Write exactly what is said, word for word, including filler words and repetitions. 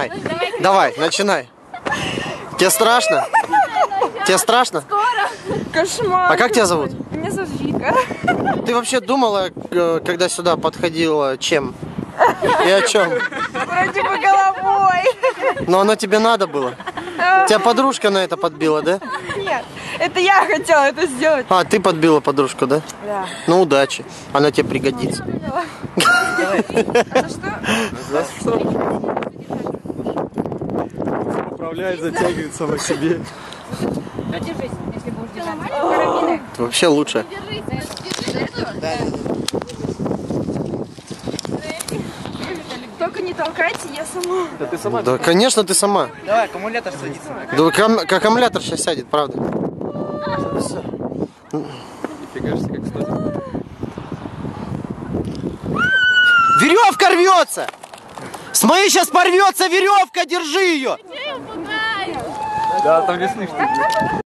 начинай. Давай, начинай. Тебе страшно? Тебе страшно? Кошмар. А как тебя зовут? Меня зовут Вика. Ты вообще думала, когда сюда подходила, чем? И о чем? Вроде бы головой. Но оно тебе надо было? Тебя подружка на это подбила, да? Нет, это я хотела это сделать. А, ты подбила подружку, да? Да. Ну, удачи. Она тебе пригодится. Управляет, затягивает сама себе. Держись, если будешь держать. Карабины. Вообще лучше. Только не толкайте, я сама. Да ты сама. Да, конечно, ты сама. Давай, аккумулятор садится. Да, как, как аккумулятор сейчас сядет, правда. Фигаешься, как стоит. Веревка рвется! С моей сейчас порвется веревка, держи ее! Да, там весны что-то.